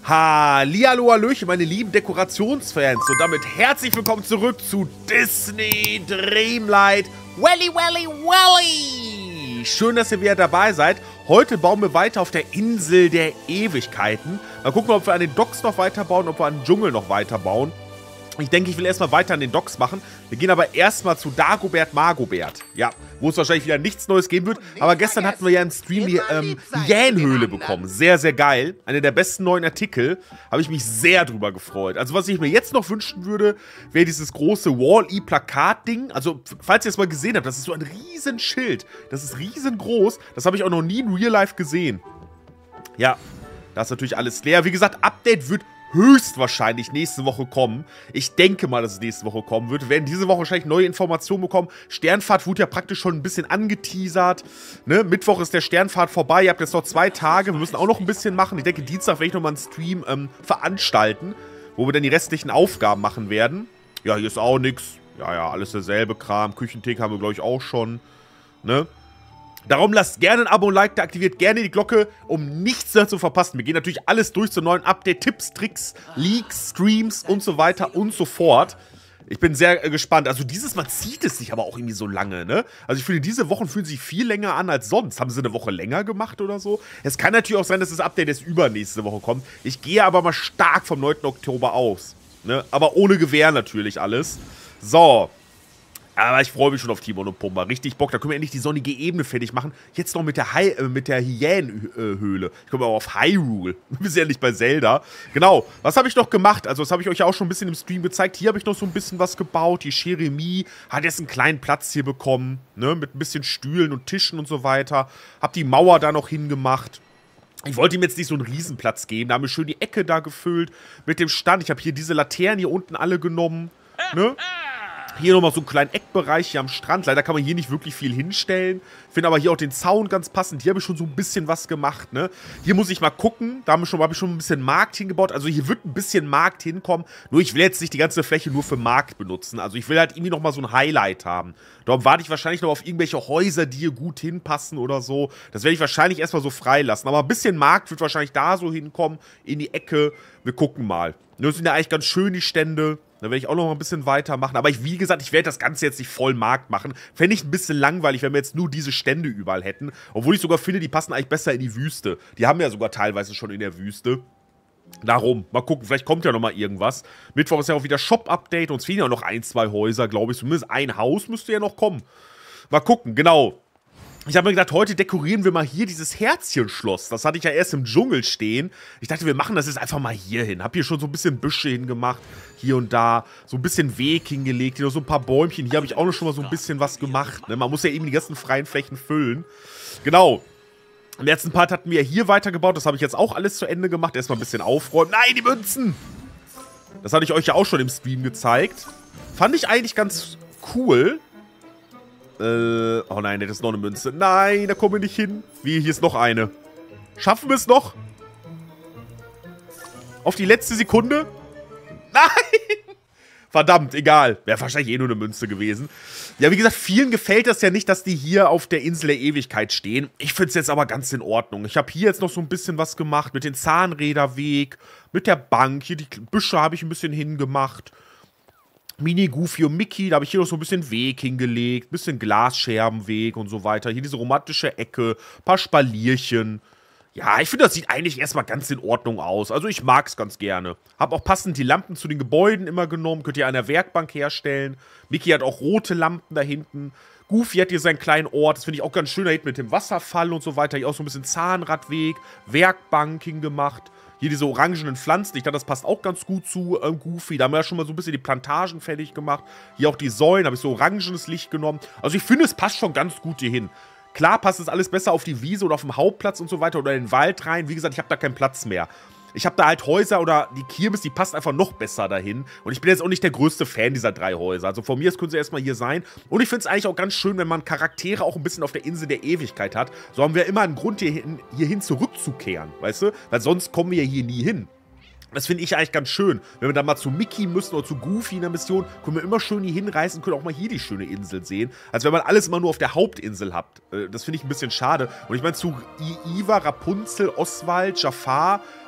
Hallihallo, hallöchen, meine lieben Dekorationsfans und damit herzlich willkommen zurück zu Disney Dreamlight Welly Welly Welly. Schön, dass ihr wieder dabei seid. Heute bauen wir weiter auf der Insel der Ewigkeiten. Mal gucken, ob wir an den Docks noch weiterbauen, ob wir an den Dschungel noch weiterbauen. Ich denke, ich will erstmal weiter an den Docks machen. Wir gehen aber erstmal zu Dagobert Magobert. Ja, wo es wahrscheinlich wieder nichts Neues geben wird. Aber gestern hatten wir ja im Stream die Hyänenhöhle bekommen. Sehr, sehr geil. Einer der besten neuen Artikel. Habe ich mich sehr drüber gefreut. Also was ich mir jetzt noch wünschen würde, wäre dieses große Wall-E-Plakat-Ding. Also, falls ihr es mal gesehen habt, das ist so ein riesen Schild. Das ist riesengroß. Das habe ich auch noch nie in Real Life gesehen. Ja, da ist natürlich alles leer. Wie gesagt, Update wird höchstwahrscheinlich nächste Woche kommen. Ich denke mal, dass es nächste Woche kommen wird. Wir werden diese Woche wahrscheinlich neue Informationen bekommen. Sternfahrt wurde ja praktisch schon ein bisschen angeteasert. Ne? Mittwoch ist der Sternfahrt vorbei. Ihr habt jetzt noch 2 Tage. Wir müssen auch noch ein bisschen machen. Ich denke, Dienstag werde ich nochmal einen Stream veranstalten, wo wir dann die restlichen Aufgaben machen werden. Ja, hier ist auch nichts. Ja, alles derselbe Kram. Küchentheke haben wir, glaube ich, auch schon. Ne? Darum lasst gerne ein Abo und Like da, aktiviert gerne die Glocke, um nichts mehr zu verpassen. Wir gehen natürlich alles durch zu neuen Update, Tipps, Tricks, Leaks, Streams und so weiter und so fort. Ich bin sehr gespannt. Also dieses Mal zieht es sich aber auch irgendwie so lange, ne? Also ich finde, diese Wochen fühlen sich viel länger an als sonst. Haben sie eine Woche länger gemacht oder so? Es kann natürlich auch sein, dass das Update erst übernächste Woche kommt. Ich gehe aber mal stark vom 9. Oktober aus. Ne? Aber ohne Gewähr natürlich alles. So. Aber ich freue mich schon auf Timon und Pumba. Richtig Bock. Da können wir endlich die sonnige Ebene fertig machen. Jetzt noch mit der Hyänenhöhle. Ich komme aber auf Hyrule. Wir sind ja nicht bei Zelda. Genau. Was habe ich noch gemacht? Also, das habe ich euch ja auch schon ein bisschen im Stream gezeigt. Hier habe ich noch so ein bisschen was gebaut. Die Jeremie hat jetzt einen kleinen Platz hier bekommen. Ne? Mit ein bisschen Stühlen und Tischen und so weiter. Hab die Mauer da noch hingemacht. Ich wollte ihm jetzt nicht so einen Riesenplatz geben. Da haben wir schön die Ecke da gefüllt mit dem Stand. Ich habe hier diese Laternen hier unten alle genommen. Ne? Hier nochmal so einen kleinen Eckbereich hier am Strand. Leider kann man hier nicht wirklich viel hinstellen. Finde aber hier auch den Zaun ganz passend. Hier habe ich schon so ein bisschen was gemacht, ne? Hier muss ich mal gucken. Da habe ich schon ein bisschen Markt hingebaut. Also hier wird ein bisschen Markt hinkommen. Nur ich will jetzt nicht die ganze Fläche nur für Markt benutzen. Also ich will halt irgendwie nochmal so ein Highlight haben. Darum warte ich wahrscheinlich noch auf irgendwelche Häuser, die hier gut hinpassen oder so. Das werde ich wahrscheinlich erstmal so freilassen. Aber ein bisschen Markt wird wahrscheinlich da so hinkommen. In die Ecke. Wir gucken mal. Das sind ja eigentlich ganz schön, die Stände. Da werde ich auch noch mal ein bisschen weitermachen. Aber wie gesagt, ich werde das Ganze jetzt nicht voll Markt machen. Fände ich ein bisschen langweilig, wenn wir jetzt nur diese Stände überall hätten. Obwohl ich sogar finde, die passen eigentlich besser in die Wüste. Die haben ja sogar teilweise schon in der Wüste. Darum, mal gucken, vielleicht kommt ja noch mal irgendwas. Mittwoch ist ja auch wieder Shop-Update. Uns fehlen ja noch 1, 2 Häuser, glaube ich. Zumindest ein Haus müsste ja noch kommen. Mal gucken, genau. Ich habe mir gedacht, heute dekorieren wir mal hier dieses Herzchenschloss. Das hatte ich ja erst im Dschungel stehen. Ich dachte, wir machen das jetzt einfach mal hier hin. Hab hier schon so ein bisschen Büsche hingemacht. Hier und da. So ein bisschen Weg hingelegt. Hier noch so ein paar Bäumchen. Hier habe ich auch noch schon mal so ein bisschen was gemacht. Ne? Man muss ja eben die ganzen freien Flächen füllen. Genau. Im letzten Part hatten wir hier weitergebaut. Das habe ich jetzt auch alles zu Ende gemacht. Erstmal ein bisschen aufräumen. Nein, die Münzen! Das hatte ich euch ja auch schon im Stream gezeigt. Fand ich eigentlich ganz cool. Oh nein, das ist noch eine Münze. Nein, da kommen wir nicht hin. Wie, hier ist noch eine. Schaffen wir es noch? Auf die letzte Sekunde? Nein! Verdammt, egal. Wäre wahrscheinlich eh nur eine Münze gewesen. Ja, wie gesagt, vielen gefällt das ja nicht, dass die hier auf der Insel der Ewigkeit stehen. Ich finde es jetzt aber ganz in Ordnung. Ich habe hier jetzt noch so ein bisschen was gemacht mit dem Zahnräderweg, mit der Bank. Hier die Büsche habe ich ein bisschen hingemacht. Mini Goofy und Mickey, da habe ich hier noch so ein bisschen Weg hingelegt, bisschen Glasscherbenweg und so weiter. Hier diese romantische Ecke, paar Spalierchen. Ja, ich finde, das sieht eigentlich erstmal ganz in Ordnung aus. Also ich mag es ganz gerne. Hab auch passend die Lampen zu den Gebäuden immer genommen. Könnt ihr an der Werkbank herstellen. Mickey hat auch rote Lampen da hinten. Goofy hat hier seinen kleinen Ort. Das finde ich auch ganz schön da hinten mit dem Wasserfall und so weiter. Hier auch so ein bisschen Zahnradweg, Werkbank hingemacht. Hier diese orangenen Pflanzen, ich dachte, das passt auch ganz gut zu Goofy. Da haben wir ja schon mal so ein bisschen die Plantagen fertig gemacht. Hier auch die Säulen, habe ich so orangenes Licht genommen. Also ich finde, es passt schon ganz gut hier hin. Klar passt es alles besser auf die Wiese oder auf dem Hauptplatz und so weiter oder in den Wald rein. Wie gesagt, ich habe da keinen Platz mehr. Ich habe da halt Häuser oder die Kirmes, die passt einfach noch besser dahin. Und ich bin jetzt auch nicht der größte Fan dieser 3 Häuser. Also von mir aus können sie erstmal hier sein. Und ich finde es eigentlich auch ganz schön, wenn man Charaktere auch ein bisschen auf der Insel der Ewigkeit hat. So haben wir immer einen Grund, hierhin zurückzukehren, weißt du? Weil sonst kommen wir hier nie hin. Das finde ich eigentlich ganz schön. Wenn wir dann mal zu Mickey müssen oder zu Goofy in der Mission, können wir immer schön hier hinreisen und können auch mal hier die schöne Insel sehen. Als wenn man alles immer nur auf der Hauptinsel hat. Das finde ich ein bisschen schade. Und ich meine, zu Iva, Rapunzel, Oswald, Jafar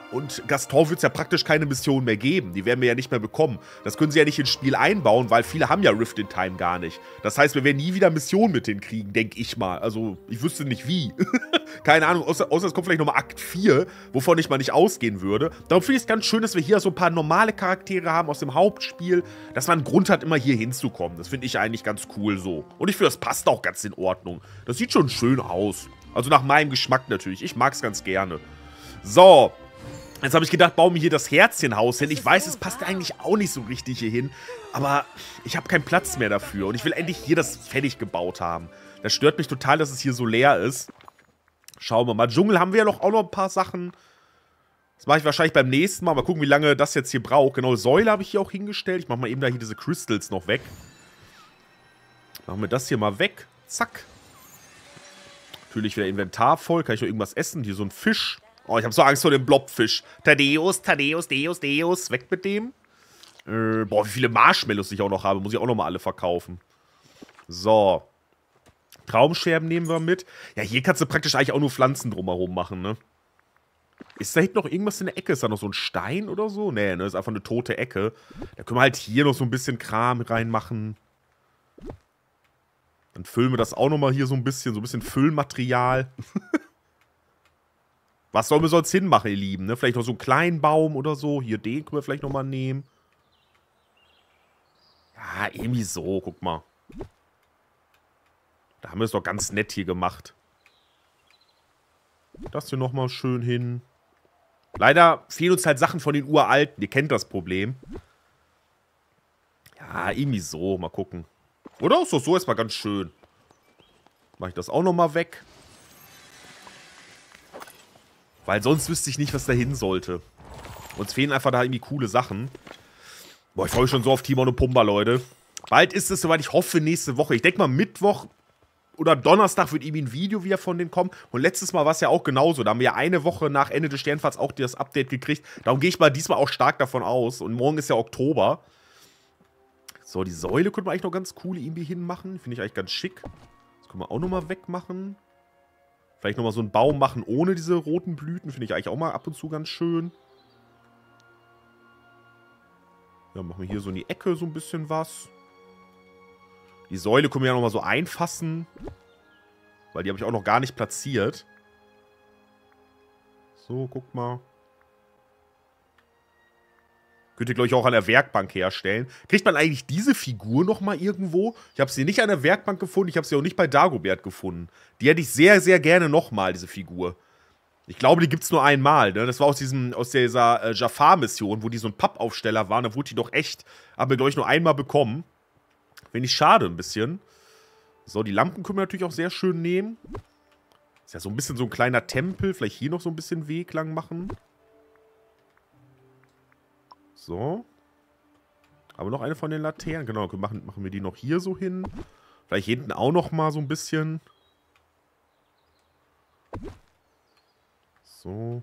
Und Gaston wird es ja praktisch keine Mission mehr geben. Die werden wir ja nicht mehr bekommen. Das können sie ja nicht ins Spiel einbauen, weil viele haben ja Rift in Time gar nicht. Das heißt, wir werden nie wieder Missionen mit denen kriegen, denke ich mal. Also, ich wüsste nicht wie. Keine Ahnung, außer es kommt vielleicht nochmal Akt 4, wovon ich mal nicht ausgehen würde. Darum finde ich es ganz schön, dass wir hier so ein paar normale Charaktere haben aus dem Hauptspiel, dass man einen Grund hat, immer hier hinzukommen. Das finde ich eigentlich ganz cool so. Und ich finde, das passt auch ganz in Ordnung. Das sieht schon schön aus. Also nach meinem Geschmack natürlich. Ich mag es ganz gerne. So. Jetzt habe ich gedacht, baue mir hier das Herzchenhaus hin. Ich weiß, es passt eigentlich auch nicht so richtig hier hin. Aber ich habe keinen Platz mehr dafür. Und ich will endlich hier das fertig gebaut haben. Das stört mich total, dass es hier so leer ist. Schauen wir mal. Dschungel haben wir ja auch noch ein paar Sachen. Das mache ich wahrscheinlich beim nächsten Mal. Mal gucken, wie lange das jetzt hier braucht. Genau, Säule habe ich hier auch hingestellt. Ich mache mal eben da hier diese Crystals noch weg. Machen wir das hier mal weg. Zack. Natürlich wieder Inventar voll. Kann ich noch irgendwas essen? Hier so ein Fisch. Oh, ich habe so Angst vor dem Blobfisch. Thaddeus, Thaddeus, Deus, Deus. Weg mit dem. Boah, wie viele Marshmallows ich auch noch habe. Muss ich auch noch mal alle verkaufen. So. Traumscherben nehmen wir mit. Ja, hier kannst du praktisch eigentlich auch nur Pflanzen drumherum machen, ne? Ist da hinten noch irgendwas in der Ecke? Ist da noch so ein Stein oder so? Nee, ne? Ist einfach eine tote Ecke. Da können wir halt hier noch so ein bisschen Kram reinmachen. Dann füllen wir das auch noch mal hier so ein bisschen Füllmaterial. Was sollen wir sonst hinmachen, ihr Lieben? Ne? Vielleicht noch so einen kleinen Baum oder so. Hier, den können wir vielleicht noch mal nehmen. Ja, irgendwie so, guck mal. Da haben wir es doch ganz nett hier gemacht. Das hier noch mal schön hin. Leider fehlen uns halt Sachen von den Uralten. Ihr kennt das Problem. Ja, irgendwie so. Mal gucken. Oder? Ist doch so erstmal ganz schön. Mache ich das auch noch mal weg. Weil sonst wüsste ich nicht, was da hin sollte. Uns fehlen einfach da irgendwie coole Sachen. Boah, ich freue mich schon so auf Timon und Pumba, Leute. Bald ist es soweit, ich hoffe nächste Woche. Ich denke mal Mittwoch oder Donnerstag wird irgendwie ein Video wieder von denen kommen. Und letztes Mal war es ja auch genauso. Da haben wir ja eine Woche nach Ende des Sternfahrts auch das Update gekriegt. Darum gehe ich mal diesmal auch stark davon aus. Und morgen ist ja Oktober. So, die Säule könnte man eigentlich noch ganz cool irgendwie hinmachen. Finde ich eigentlich ganz schick. Das können wir auch nochmal wegmachen. Vielleicht nochmal so einen Baum machen ohne diese roten Blüten. Finde ich eigentlich auch mal ab und zu ganz schön. Ja, machen wir hier so in die Ecke so ein bisschen was. Die Säule können wir ja nochmal so einfassen. Weil die habe ich auch noch gar nicht platziert. So, guck mal. Könnt ihr, glaube ich, auch an der Werkbank herstellen. Kriegt man eigentlich diese Figur nochmal irgendwo? Ich habe sie nicht an der Werkbank gefunden. Ich habe sie auch nicht bei Dagobert gefunden. Die hätte ich sehr, sehr gerne nochmal, diese Figur. Ich glaube, die gibt es nur einmal. Ne? Das war aus dieser Jafar-Mission, wo die so ein Pappaufsteller waren. Da wurde die doch echt, haben wir, glaube ich, nur einmal bekommen. Finde ich schade ein bisschen. So, die Lampen können wir natürlich auch sehr schön nehmen. Ist ja so ein bisschen so ein kleiner Tempel. Vielleicht hier noch so ein bisschen Weg lang machen. So. Aber noch eine von den Laternen. Genau, machen wir die noch hier so hin. Vielleicht hinten auch noch mal so ein bisschen. So.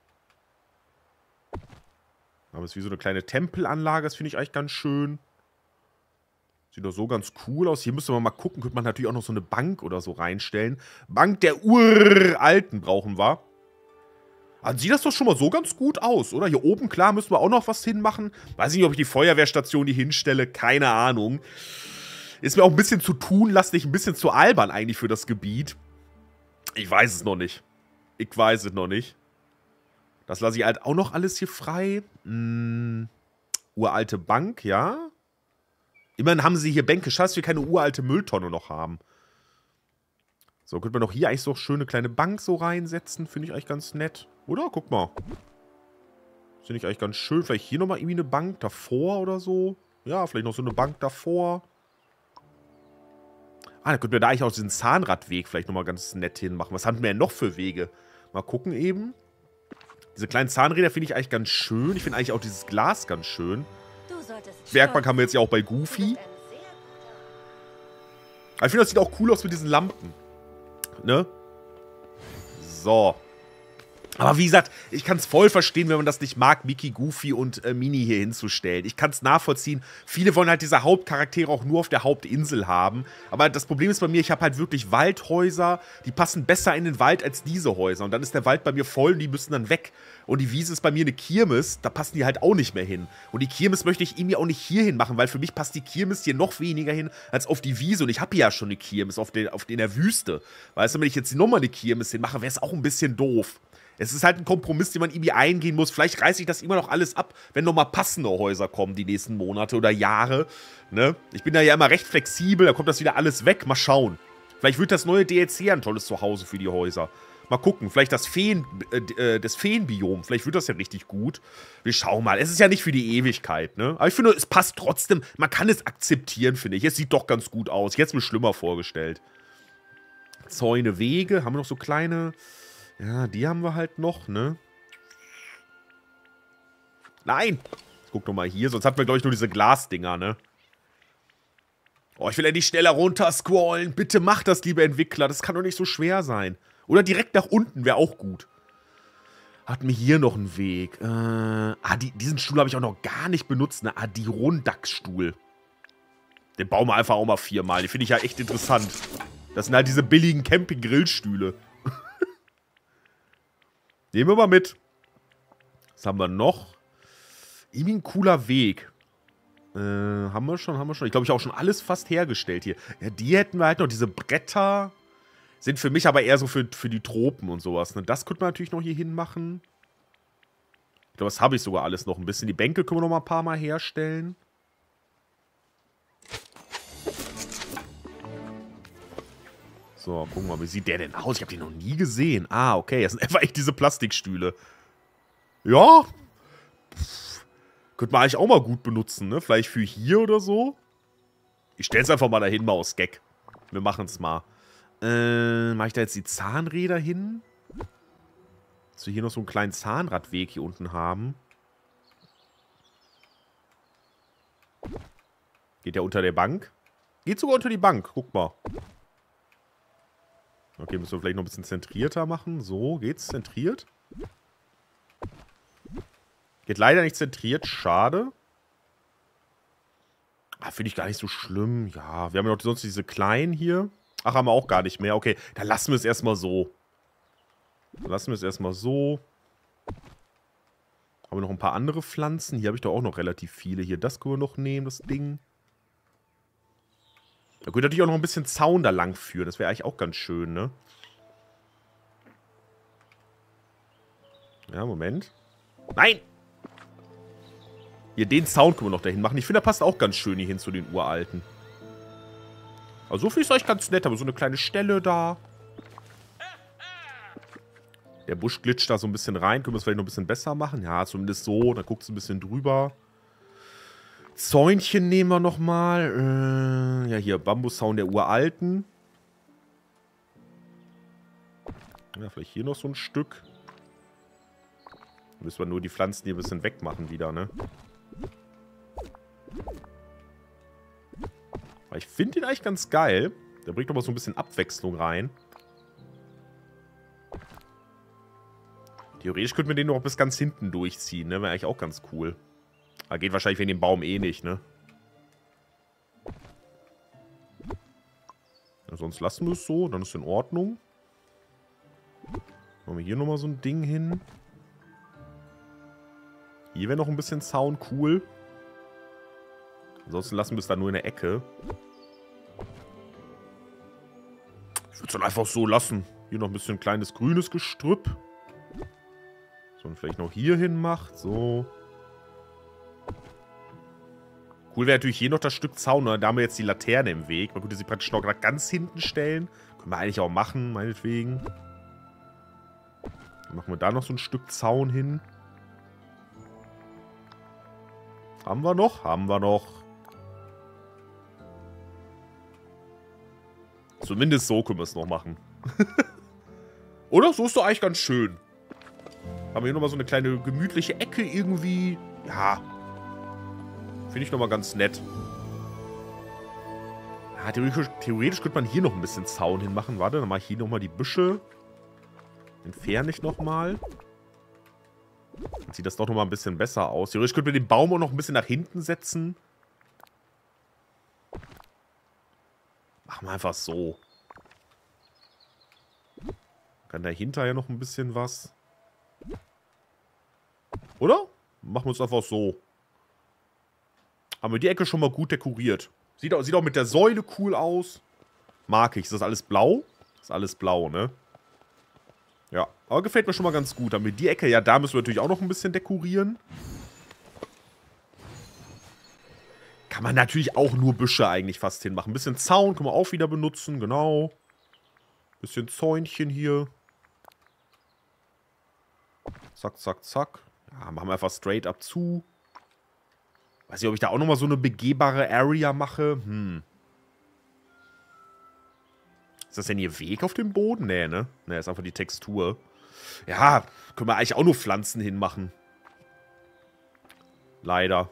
Aber es ist wie so eine kleine Tempelanlage. Das finde ich eigentlich ganz schön. Sieht doch so ganz cool aus. Hier müsste man mal gucken. Könnte man natürlich auch noch so eine Bank oder so reinstellen. Bank der Uralten brauchen wir. Also sieht das doch schon mal so ganz gut aus, oder? Hier oben, klar, müssen wir auch noch was hinmachen. Weiß ich nicht, ob ich die Feuerwehrstation hier hinstelle. Keine Ahnung. Ist mir auch ein bisschen zu tunlastig, ein bisschen zu albern eigentlich für das Gebiet. Ich weiß es noch nicht. Ich weiß es noch nicht. Das lasse ich halt auch noch alles hier frei. Uralte Bank, ja. Immerhin haben sie hier Bänke. Scheiße, dass wir keine uralte Mülltonne noch haben. So, könnte man doch hier eigentlich so eine schöne kleine Bank so reinsetzen. Finde ich eigentlich ganz nett. Oder? Guck mal. Finde ich eigentlich ganz schön. Vielleicht hier nochmal irgendwie eine Bank davor oder so. Ja, vielleicht noch so eine Bank davor. Ah, da könnten wir da eigentlich auch diesen Zahnradweg vielleicht nochmal ganz nett hinmachen. Was haben wir denn noch für Wege? Mal gucken eben. Diese kleinen Zahnräder finde ich eigentlich ganz schön. Ich finde eigentlich auch dieses Glas ganz schön. Werkbank haben wir jetzt ja auch bei Goofy. Aber ich finde, das sieht auch cool aus mit diesen Lampen. Ne? So. Aber wie gesagt, ich kann es voll verstehen, wenn man das nicht mag, Mickey, Goofy und Minnie hier hinzustellen. Ich kann es nachvollziehen. Viele wollen halt diese Hauptcharaktere auch nur auf der Hauptinsel haben. Aber das Problem ist bei mir, ich habe halt wirklich Waldhäuser, die passen besser in den Wald als diese Häuser. Und dann ist der Wald bei mir voll und die müssen dann weg. Und die Wiese ist bei mir eine Kirmes, da passen die halt auch nicht mehr hin. Und die Kirmes möchte ich irgendwie auch nicht hier hin machen, weil für mich passt die Kirmes hier noch weniger hin als auf die Wiese. Und ich habe hier ja schon eine Kirmes in der Wüste. Weißt du, wenn ich jetzt nochmal eine Kirmes hinmache, wäre es auch ein bisschen doof. Es ist halt ein Kompromiss, den man irgendwie eingehen muss. Vielleicht reiße ich das immer noch alles ab, wenn nochmal passende Häuser kommen die nächsten Monate oder Jahre. Ne? Ich bin da ja immer recht flexibel, da kommt das wieder alles weg. Mal schauen. Vielleicht wird das neue DLC ein tolles Zuhause für die Häuser. Mal gucken, vielleicht das Feenbiom, vielleicht wird das ja richtig gut. Wir schauen mal. Es ist ja nicht für die Ewigkeit, ne? Aber ich finde, es passt trotzdem. Man kann es akzeptieren, finde ich. Es sieht doch ganz gut aus. Jetzt mir schlimmer vorgestellt. Zäune, Wege. Haben wir noch so kleine... Ja, die haben wir halt noch, ne? Nein! Jetzt guck doch mal hier, sonst hatten wir, glaube ich, nur diese Glasdinger, ne? Oh, ich will ja nicht schneller runter scrollen. Bitte mach das, liebe Entwickler. Das kann doch nicht so schwer sein. Oder direkt nach unten wäre auch gut. Hatten wir hier noch einen Weg. Diesen Stuhl habe ich auch noch gar nicht benutzt. Ne? Adirondack-Stuhl. Den bauen wir einfach auch mal 4-mal. Den finde ich ja echt interessant. Das sind halt diese billigen Camping-Grillstühle. Nehmen wir mal mit. Was haben wir noch? Irgendwie ein cooler Weg. Haben wir schon. Ich glaube, ich habe auch schon alles fast hergestellt hier. Ja, die hätten wir halt noch. Diese Bretter sind für mich aber eher so für die Tropen und sowas. Ne? Das könnte man natürlich noch hier hinmachen. Ich glaube, das habe ich sogar alles noch ein bisschen. Die Bänke können wir noch mal ein paar Mal herstellen. So, gucken wir mal, wie sieht der denn aus? Ich habe den noch nie gesehen. Ah, okay, das sind einfach echt diese Plastikstühle. Ja. Könnte man eigentlich auch mal gut benutzen, ne? Vielleicht für hier oder so. Ich stelle es einfach mal dahin, mal aus Gag. Wir machen es mal. Mache ich da jetzt die Zahnräder hin? Dass wir hier noch so einen kleinen Zahnradweg hier unten haben. Geht der unter der Bank? Geht sogar unter die Bank, guck mal. Okay, müssen wir vielleicht noch ein bisschen zentrierter machen. So, geht's zentriert? Geht leider nicht zentriert, schade. Finde ich gar nicht so schlimm. Ja, wir haben ja noch sonst diese kleinen hier. Ach, haben wir auch gar nicht mehr. Okay, dann lassen wir es erstmal so. Haben wir noch ein paar andere Pflanzen. Hier habe ich doch auch noch relativ viele. Hier, das können wir noch nehmen, das Ding. Da könnte natürlich auch noch ein bisschen Zaun da lang führen. Das wäre eigentlich auch ganz schön, ne? Ja, Moment. Nein! Hier, den Zaun können wir noch dahin machen. Ich finde, der passt auch ganz schön hier hin zu den uralten. Also so viel ist eigentlich ganz nett, aber so eine kleine Stelle da. Der Busch glitscht da so ein bisschen rein. Können wir es vielleicht noch ein bisschen besser machen? Ja, zumindest so. Da guckt es ein bisschen drüber. Zäunchen nehmen wir nochmal. Ja, hier, Bambuszaun der uralten. Ja, vielleicht hier noch so ein Stück. Müssen wir nur die Pflanzen hier ein bisschen wegmachen wieder, ne? Aber ich finde den eigentlich ganz geil. Der bringt nochmal so ein bisschen Abwechslung rein. Theoretisch könnten wir den noch bis ganz hinten durchziehen, ne? Wäre eigentlich auch ganz cool. Aber geht wahrscheinlich wegen dem Baum eh nicht, ne? Ja, sonst lassen wir es so, dann ist es in Ordnung. Machen wir hier nochmal so ein Ding hin. Hier wäre noch ein bisschen Zaun cool. Ansonsten lassen wir es dann nur in der Ecke. Ich würde es dann einfach so lassen. Hier noch ein bisschen kleines grünes Gestrüpp. So, und vielleicht noch hier hin macht. So. Cool wäre natürlich hier noch das Stück Zaun. Da haben wir jetzt die Laterne im Weg. Man könnte sie praktisch noch ganz hinten stellen. Können wir eigentlich auch machen, meinetwegen. Dann machen wir da noch so ein Stück Zaun hin. Haben wir noch? Haben wir noch. Zumindest so können wir es noch machen. Oder? So ist doch eigentlich ganz schön. Haben wir hier nochmal so eine kleine gemütliche Ecke irgendwie. Ja. Finde ich nochmal ganz nett. Ja, theoretisch könnte man hier noch ein bisschen Zaun hinmachen. Warte, dann mache ich hier nochmal die Büsche. Entferne ich nochmal. Dann sieht das doch nochmal ein bisschen besser aus. Theoretisch könnten wir den Baum auch noch ein bisschen nach hinten setzen. Machen wir einfach so. Kann dahinter ja noch ein bisschen was. Oder? Machen wir uns einfach so. Haben wir die Ecke schon mal gut dekoriert. Sieht auch mit der Säule cool aus. Mag ich. Ist das alles blau? Ist alles blau, ne? Ja, aber gefällt mir schon mal ganz gut. Haben wir die Ecke, ja, da müssen wir natürlich auch noch ein bisschen dekorieren. Kann man natürlich auch nur Büsche eigentlich fast hinmachen. Ein bisschen Zaun können wir auch wieder benutzen, genau. Bisschen Zäunchen hier. Zack, zack, zack. Ja, machen wir einfach straight up zu. Weiß nicht, ob ich da auch nochmal so eine begehbare Area mache. Ist das denn hier Weg auf dem Boden? Nee, ne? Ne, ist einfach die Textur. Ja, können wir eigentlich auch nur Pflanzen hinmachen. Leider.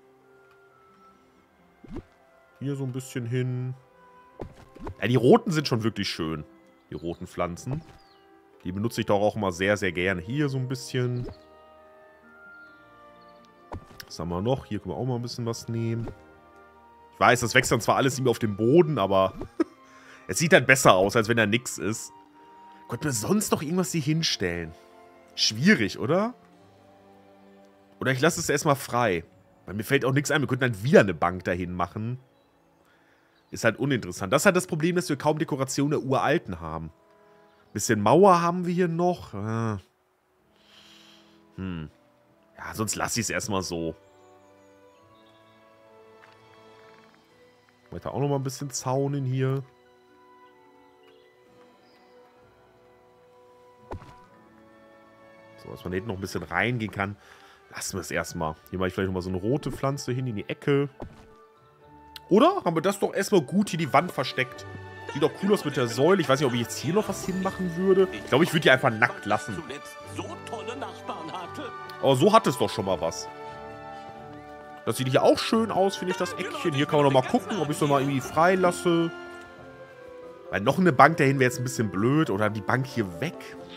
Hier so ein bisschen hin. Ja, die roten sind schon wirklich schön. Die roten Pflanzen. Die benutze ich doch auch immer sehr, sehr gerne. Hier so ein bisschen. Was haben wir noch? Hier können wir auch mal ein bisschen was nehmen. Ich weiß, das wächst dann zwar alles irgendwie auf dem Boden, aber es sieht halt besser aus, als wenn da nichts ist. Könnten wir sonst noch irgendwas hier hinstellen? Schwierig, oder? Oder ich lasse es erstmal frei. Weil mir fällt auch nichts ein. Wir könnten halt wieder eine Bank dahin machen. Ist halt uninteressant. Das ist halt das Problem, dass wir kaum Dekoration der Uralten haben. Bisschen Mauer haben wir hier noch. Ja, sonst lasse ich es erstmal so. Weiter auch noch mal ein bisschen zaunen hier. So, dass man da hinten noch ein bisschen reingehen kann. Lassen wir es erstmal. Hier mache ich vielleicht noch mal so eine rote Pflanze hin in die Ecke. Oder? Haben wir das doch erstmal gut hier die Wand versteckt. Sieht doch cool aus mit der Säule. Ich weiß nicht, ob ich jetzt hier noch was hinmachen würde. Ich glaube, ich würde die einfach nackt lassen. Aber so hat es doch schon mal was. Das sieht hier auch schön aus, finde ich, das Eckchen. Hier kann man noch mal gucken, ob ich es noch mal irgendwie frei lasse. Weil noch eine Bank dahin wäre jetzt ein bisschen blöd. Oder die Bank hier weg.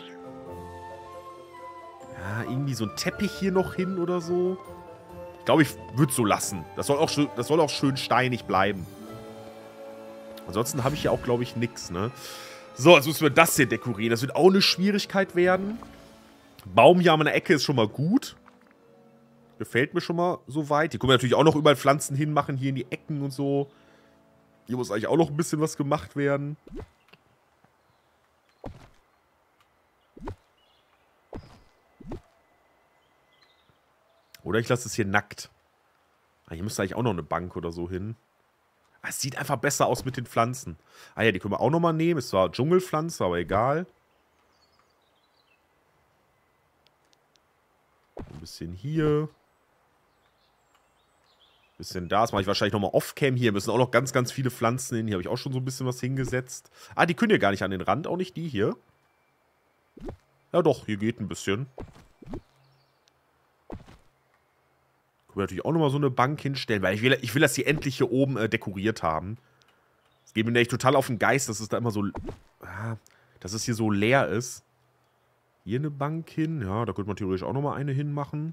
Ja, irgendwie so ein Teppich hier noch hin oder so. Ich glaube, ich würde es so lassen. Das soll auch schön steinig bleiben. Ansonsten habe ich hier auch, glaube ich, nichts, ne? So, jetzt müssen wir das hier dekorieren. Das wird auch eine Schwierigkeit werden. Baum hier an der Ecke ist schon mal gut. Gefällt mir schon mal so weit. Hier können wir natürlich auch noch überall Pflanzen hinmachen, hier in die Ecken und so. Hier muss eigentlich auch noch ein bisschen was gemacht werden. Oder ich lasse es hier nackt. Hier müsste eigentlich auch noch eine Bank oder so hin. Es sieht einfach besser aus mit den Pflanzen. Ah ja, die können wir auch nochmal nehmen. Ist zwar Dschungelpflanze, aber egal. Ein bisschen hier. Ein bisschen da. Das mache ich wahrscheinlich nochmal off-cam. Hier müssen auch noch ganz, ganz viele Pflanzen hin. Hier habe ich auch schon so ein bisschen was hingesetzt. Ah, die können ja gar nicht an den Rand. Auch nicht die hier. Ja doch, hier geht ein bisschen. Können wir natürlich auch nochmal so eine Bank hinstellen. Weil ich will, dass die endlich hier oben dekoriert haben. Es geht mir nämlich total auf den Geist, dass es da immer so... dass es hier so leer ist. Hier eine Bank hin. Ja, da könnte man theoretisch auch nochmal eine hinmachen.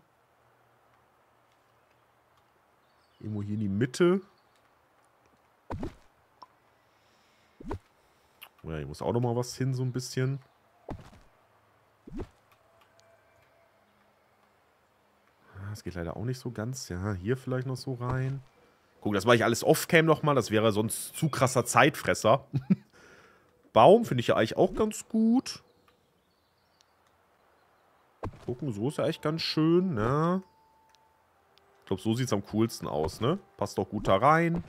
Irgendwo hier in die Mitte. Ja, hier muss auch nochmal was hin, so ein bisschen. Das geht leider auch nicht so ganz. Ja, hier vielleicht noch so rein. Guck, das mache ich alles off-cam nochmal. Das wäre sonst zu krasser Zeitfresser. Baum finde ich ja eigentlich auch ganz gut. Gucken, so ist ja eigentlich ganz schön, ne? Ich glaube, so sieht es am coolsten aus, ne? Passt doch gut da rein.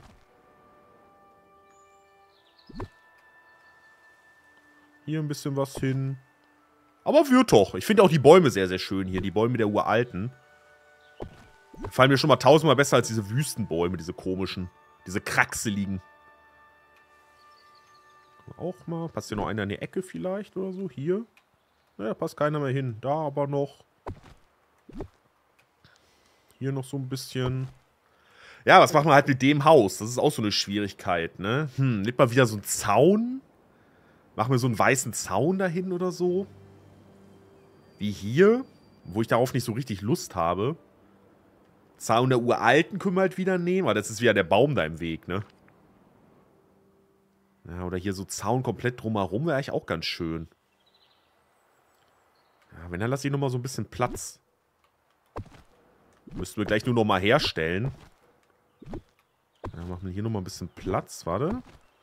Hier ein bisschen was hin. Aber wird doch. Ich finde auch die Bäume sehr, sehr schön hier. Die Bäume der Uralten. Fallen mir schon mal tausendmal besser als diese Wüstenbäume, diese komischen. Diese kraxeligen. Auch mal. Passt hier noch einer in die Ecke vielleicht oder so? Hier. Naja, passt keiner mehr hin. Da aber noch. Hier noch so ein bisschen. Ja, was machen wir halt mit dem Haus? Das ist auch so eine Schwierigkeit, ne? Nimmt mal wieder so einen Zaun? Machen wir so einen weißen Zaun dahin oder so? Wie hier? wo ich darauf nicht so richtig Lust habe. Zaun der uralten können wir halt wieder nehmen, aber das ist wieder der Baum da im Weg, ne? Ja, oder hier so Zaun komplett drumherum wäre eigentlich auch ganz schön. Ja, wenn, dann lasse ich nochmal so ein bisschen Platz. Müssten wir gleich nur nochmal herstellen. Ja, machen wir hier nochmal ein bisschen Platz, warte.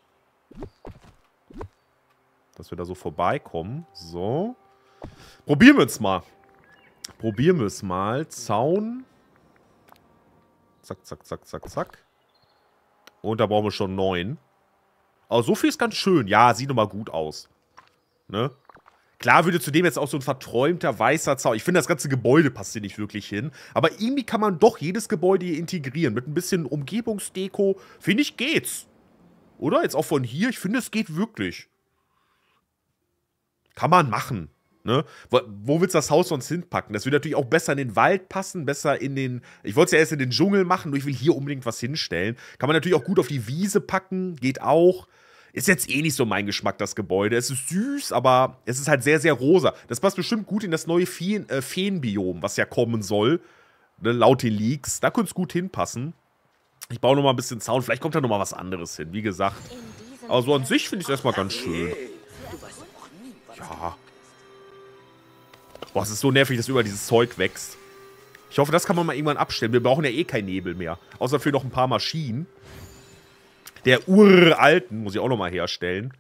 Dass wir da so vorbeikommen. So. Probieren wir es mal. Probieren wir es mal. Zaun. Zack, zack, zack, zack, zack. Und da brauchen wir schon 9. Aber so viel ist ganz schön. Ja, sieht nochmal gut aus. Ne? Klar würde zudem jetzt auch so ein verträumter weißer Zaun. Ich finde, das ganze Gebäude passt hier nicht wirklich hin. Aber irgendwie kann man doch jedes Gebäude hier integrieren. Mit ein bisschen Umgebungsdeko. Finde ich, geht's. Oder? Jetzt auch von hier. Ich finde, es geht wirklich. Kann man machen. Ne? Wo willst du das Haus sonst hinpacken? Das würde natürlich auch besser in den Wald passen, besser in den... Ich wollte es ja erst in den Dschungel machen, nur ich will hier unbedingt was hinstellen. Kann man natürlich auch gut auf die Wiese packen, geht auch. Ist jetzt eh nicht so mein Geschmack, das Gebäude. Es ist süß, aber es ist halt sehr, sehr rosa. Das passt bestimmt gut in das neue Feenbiom, was ja kommen soll, ne, laut den Leaks. Da könnte es gut hinpassen. Ich baue noch mal ein bisschen Zaun, vielleicht kommt da noch mal was anderes hin, wie gesagt. Aber so an sich finde ich es erstmal ganz schön. Ja. Boah, es ist so nervig, dass überall dieses Zeug wächst. Ich hoffe, das kann man mal irgendwann abstellen. Wir brauchen ja eh keinen Nebel mehr. Außer für noch ein paar Maschinen. Der uralten muss ich auch noch mal herstellen.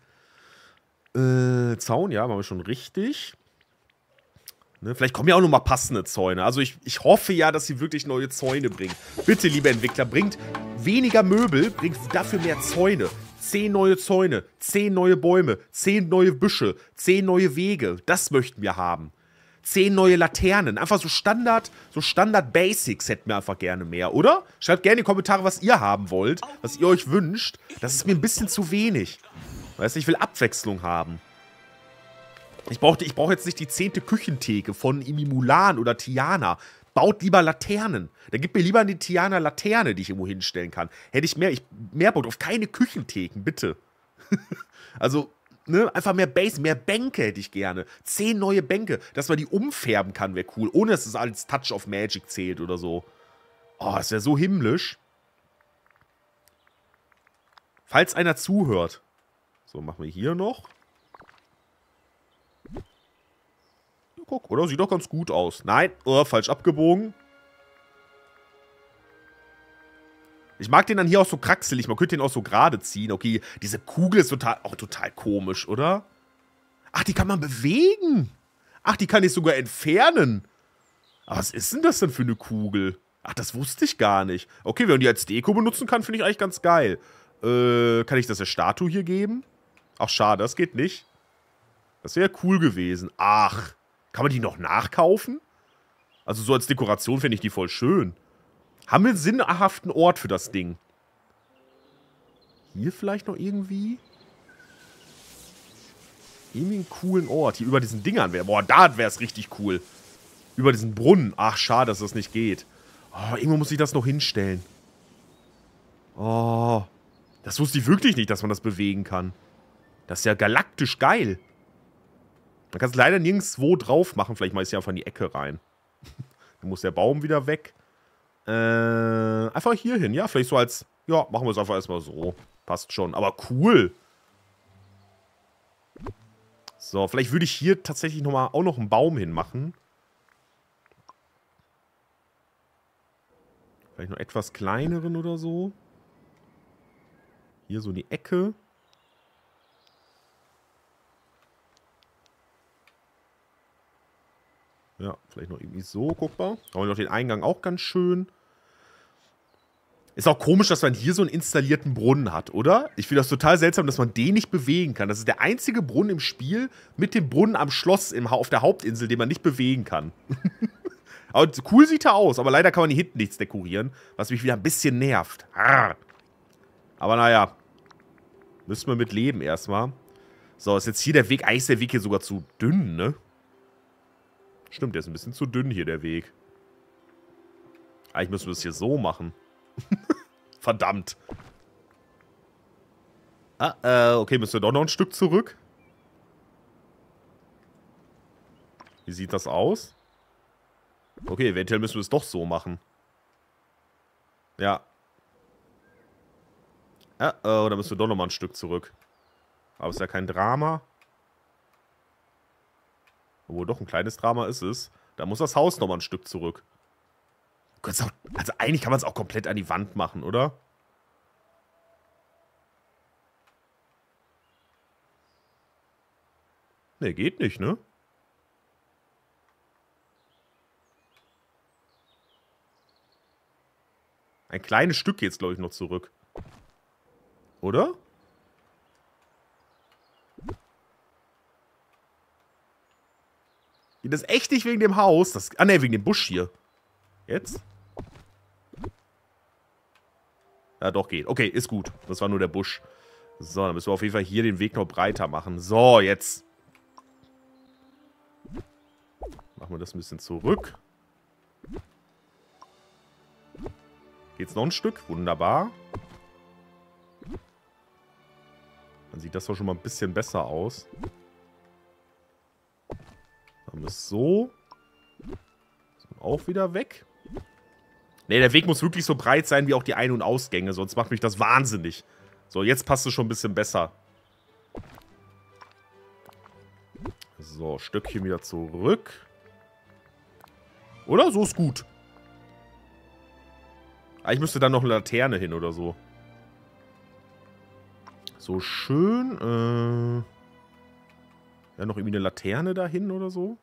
Zaun, ja, machen wir schon richtig. Ne, vielleicht kommen ja auch noch mal passende Zäune. Also ich hoffe ja, dass sie wirklich neue Zäune bringen. Bitte, liebe Entwickler, bringt weniger Möbel, bringt dafür mehr Zäune. 10 neue Zäune, 10 neue Bäume, 10 neue Büsche, 10 neue Wege. Das möchten wir haben. 10 neue Laternen. Einfach so Standard Basics hätten wir einfach gerne mehr, oder? Schreibt gerne in die Kommentare, was ihr haben wollt, was ihr euch wünscht. Das ist mir ein bisschen zu wenig. Weißt du, ich will Abwechslung haben. Ich brauch jetzt nicht die 10. Küchentheke von Imi Mulan oder Tiana. Baut lieber Laternen. Dann gibt mir lieber eine Tiana Laterne, die ich irgendwo hinstellen kann. Hätte ich mehr Bock auf keine Küchentheken, bitte. Also, ne, einfach mehr Base, mehr Bänke hätte ich gerne. 10 neue Bänke, dass man die umfärben kann, wäre cool. Ohne, dass es als Touch of Magic zählt oder so. Oh, das wäre so himmlisch. Falls einer zuhört. So, machen wir hier noch. Guck, oder? Sieht doch ganz gut aus. Nein, falsch abgebogen. Ich mag den dann hier auch so kraxelig. Man könnte den auch so gerade ziehen. Okay, diese Kugel ist auch total komisch, oder? Ach, die kann man bewegen. Ach, die kann ich sogar entfernen. Aber was ist denn das denn für eine Kugel? Ach, das wusste ich gar nicht. Okay, wenn man die als Deko benutzen kann, finde ich eigentlich ganz geil. Kann ich das der Statue hier geben? Ach, schade, das geht nicht. Das wäre cool gewesen. Ach, kann man die noch nachkaufen? Also so als Dekoration finde ich die voll schön. Haben wir einen sinnhaften Ort für das Ding? Hier vielleicht noch irgendwie? Irgendwie einen coolen Ort. Hier über diesen Dingern wäre. Boah, da wäre es richtig cool. Über diesen Brunnen. Ach, schade, dass das nicht geht. Oh, irgendwo muss ich das noch hinstellen. Oh. Das wusste ich wirklich nicht, dass man das bewegen kann. Das ist ja galaktisch geil. Man kann es leider nirgendwo drauf machen. Vielleicht mache ich es ja einfach in die Ecke rein. Dann muss der Baum wieder weg. Einfach hier hin. Ja, vielleicht so als... Ja, machen wir es einfach erstmal so. Passt schon. Aber cool. So, vielleicht würde ich hier tatsächlich auch noch einen Baum hinmachen. Vielleicht noch etwas kleineren oder so. Hier so in die Ecke. Ja, vielleicht noch irgendwie so, guck mal. Haben wir noch den Eingang auch ganz schön. Ist auch komisch, dass man hier so einen installierten Brunnen hat, oder? Ich finde das total seltsam, dass man den nicht bewegen kann. Das ist der einzige Brunnen im Spiel mit dem Brunnen am Schloss auf der Hauptinsel, den man nicht bewegen kann. Aber cool sieht er aus, aber leider kann man hier hinten nichts dekorieren, was mich wieder ein bisschen nervt. Aber naja, müssen wir mit leben erstmal. So, ist jetzt hier der Weg, eigentlich ist der Weg hier sogar zu dünn, ne? Stimmt, der ist ein bisschen zu dünn hier, der Weg. Eigentlich müssen wir es hier so machen. Verdammt. Okay, müssen wir doch noch ein Stück zurück. Wie sieht das aus? Okay, eventuell müssen wir es doch so machen. Ja. Oh, da müssen wir doch nochmal ein Stück zurück. Aber ist ja kein Drama. Obwohl doch ein kleines Drama ist es. Da muss das Haus nochmal ein Stück zurück. Also eigentlich kann man es auch komplett an die Wand machen, oder? Ne, geht nicht, ne? Ein kleines Stück geht's, glaube ich, noch zurück. Oder? Das ist echt nicht wegen dem Haus. Ne, wegen dem Busch hier. Jetzt? Ja, doch, geht. Okay, ist gut. Das war nur der Busch. So, dann müssen wir auf jeden Fall hier den Weg noch breiter machen. So, jetzt. Machen wir das ein bisschen zurück. Geht's noch ein Stück? Wunderbar. Dann sieht das doch schon mal ein bisschen besser aus. Dann haben wir es so. Auch wieder weg. Ne, der Weg muss wirklich so breit sein wie auch die Ein- und Ausgänge, sonst macht mich das wahnsinnig. So, jetzt passt es schon ein bisschen besser. So, Stückchen wieder zurück. Oder? So ist gut. Eigentlich müsste dann noch eine Laterne hin oder so. So schön. Ja, noch irgendwie eine Laterne dahin oder so.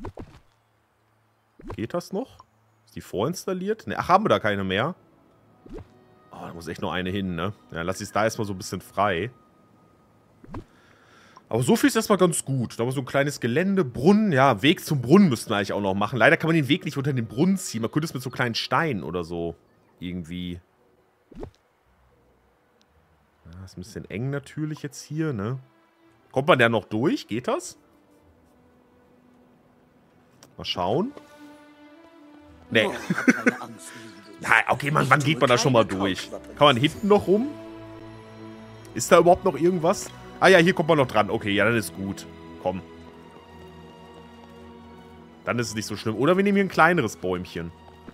Geht das noch? Ist die vorinstalliert? Ne, ach, haben wir da keine mehr? Oh, da muss echt noch eine hin, ne? Ja, lass ich es da erstmal so ein bisschen frei. Aber so viel ist erstmal ganz gut. Da haben wir so ein kleines Gelände, Brunnen. Ja, Weg zum Brunnen müssten wir eigentlich auch noch machen. Leider kann man den Weg nicht unter den Brunnen ziehen. Man könnte es mit so kleinen Steinen oder so irgendwie. Ja, ist ein bisschen eng natürlich jetzt hier, ne? Kommt man da noch durch? Geht das? Mal schauen. Nee. Ja, okay, Mann, wann geht man da schon mal durch? Kann man hinten noch rum? Ist da überhaupt noch irgendwas? Ah ja, hier kommt man noch dran. Okay, ja, dann ist gut. Komm. Dann ist es nicht so schlimm. Oder wir nehmen hier ein kleineres Bäumchen.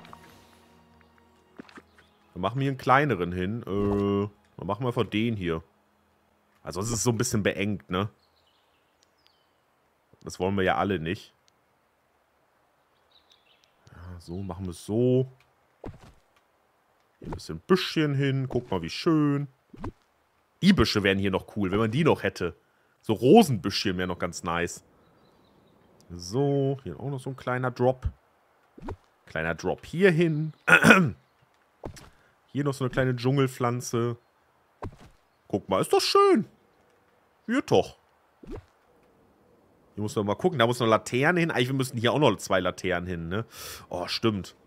Dann machen wir hier einen kleineren hin. Dann machen wir einfach den hier. Also sonst ist es so ein bisschen beengt, ne? Das wollen wir ja alle nicht. Ja, so, machen wir es so. Hier ein bisschen Büschchen hin. Guck mal, wie schön. Die Büsche wären hier noch cool, wenn man die noch hätte. So Rosenbüschchen wäre noch ganz nice. So, hier auch noch so ein kleiner Drop. Kleiner Drop hier hin. Hier noch so eine kleine Dschungelpflanze. Guck mal, ist doch schön. Hier doch. Hier muss man mal gucken, da muss noch Laternen hin. Eigentlich müssen hier auch noch 2 Laternen hin, ne? Oh, stimmt.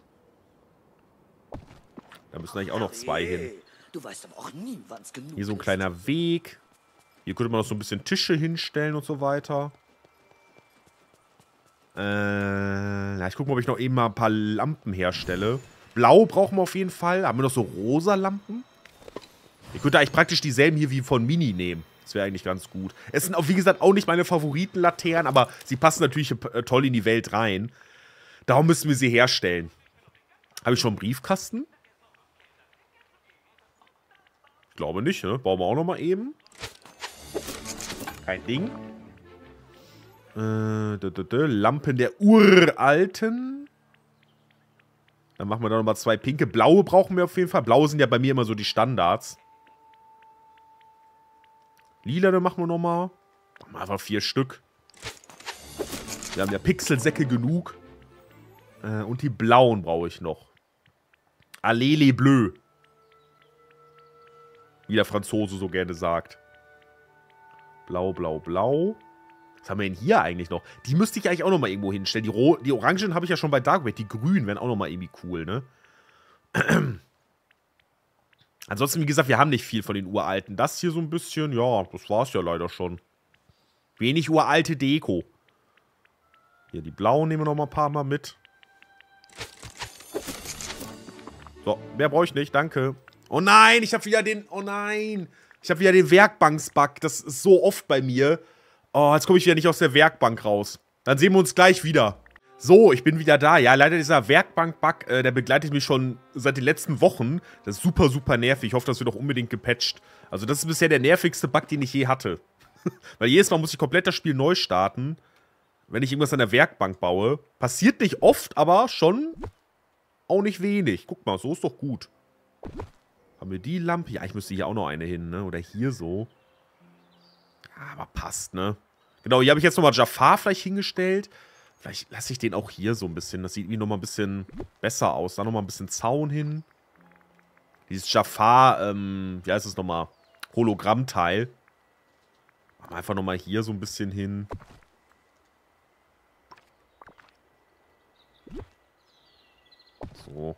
Da müssen eigentlich auch noch 2 hin. Du weißt aber auch nie, wann es genug ist. Hier so ein kleiner Weg. Hier könnte man noch so ein bisschen Tische hinstellen und so weiter. Ja, ich gucke mal, ob ich noch eben mal ein paar Lampen herstelle. Blau brauchen wir auf jeden Fall. Haben wir noch so rosa Lampen? Ich könnte eigentlich praktisch dieselben hier wie von Mini nehmen. Das wäre eigentlich ganz gut. Es sind auch, wie gesagt, auch nicht meine Favoritenlaternen, aber sie passen natürlich toll in die Welt rein. Darum müssen wir sie herstellen. Habe ich schon einen Briefkasten? Ich glaube nicht, ne? Bauen wir auch noch mal eben. Kein Ding. Lampen der Uralten. Dann machen wir da noch mal 2 pinke. Blaue brauchen wir auf jeden Fall. Blaue sind ja bei mir immer so die Standards. Lila, dann machen wir noch mal. Machen wir einfach 4 Stück. Wir haben ja Pixelsäcke genug. Und die blauen brauche ich noch. Allez bleu. Wie der Franzose so gerne sagt. Blau, blau, blau. Was haben wir denn hier eigentlich noch? Die müsste ich eigentlich auch noch mal irgendwo hinstellen. Die Orangen habe ich ja schon bei Dark Wait. Die grünen wären auch noch mal irgendwie cool, ne? Ansonsten, wie gesagt, wir haben nicht viel von den uralten. Das hier so ein bisschen, ja, das war's ja leider schon. Wenig uralte Deko. Hier, die blauen nehmen wir noch mal ein paar Mal mit. So, mehr brauche ich nicht, danke. Oh nein, ich habe wieder den... Oh nein. Ich habe wieder den Werkbanksbug. Das ist so oft bei mir. Oh, jetzt komme ich wieder nicht aus der Werkbank raus. Dann sehen wir uns gleich wieder. So, ich bin wieder da. Ja, leider dieser Werkbank-Bug, der begleitet mich schon seit den letzten Wochen. Das ist super, super nervig. Ich hoffe, das wird auch unbedingt gepatcht. Also das ist bisher der nervigste Bug, den ich je hatte. Weil jedes Mal muss ich komplett das Spiel neu starten, wenn ich irgendwas an der Werkbank baue. Passiert nicht oft, aber schon auch nicht wenig. Guck mal, so ist doch gut. Haben wir die Lampe? Ja, ich müsste hier auch noch eine hin, ne? Oder hier so. Ja, aber passt, ne? Genau, hier habe ich jetzt nochmal Jafar vielleicht hingestellt. Vielleicht lasse ich den auch hier so ein bisschen. Das sieht irgendwie nochmal ein bisschen besser aus. Da nochmal ein bisschen Zaun hin. Dieses Jafar, wie heißt es nochmal? Hologrammteil. Machen wir einfach nochmal hier so ein bisschen hin. So.